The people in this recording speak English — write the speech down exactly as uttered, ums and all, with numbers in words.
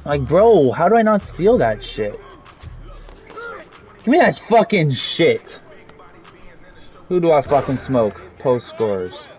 Like, bro, how do I not steal that shit? Give me that fucking shit. Who do I fucking smoke? Post scores.